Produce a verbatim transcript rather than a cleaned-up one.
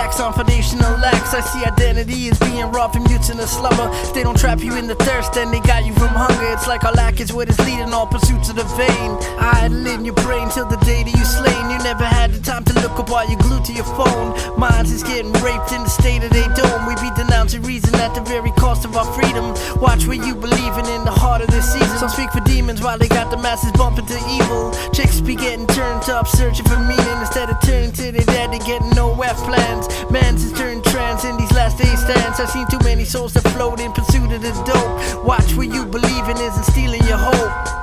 attacks on foundational lacks. I see identity as being robbed from youths in a slumber. If they don't trap you in the thirst, then they got you from hunger. It's like our lack is what is leading all pursuits of the vain. Idling your brain till the day that you slain. You never had the time to look up while you're glued to your phone. Minds is getting raped in the state of they dome. We be denouncing reason at the very cost of our freedom. Watch where you believin' in the heart of this season. Some speak for demons while they got the masses bumping to evil. Chicks be getting turned up, searching for meaning. Instead of turning to their dad, they getting no F plans. Mans is turned trans in these last day stands. I've seen too many souls that float in pursuit of the dope. Watch where you believin' isn't stealing your hope.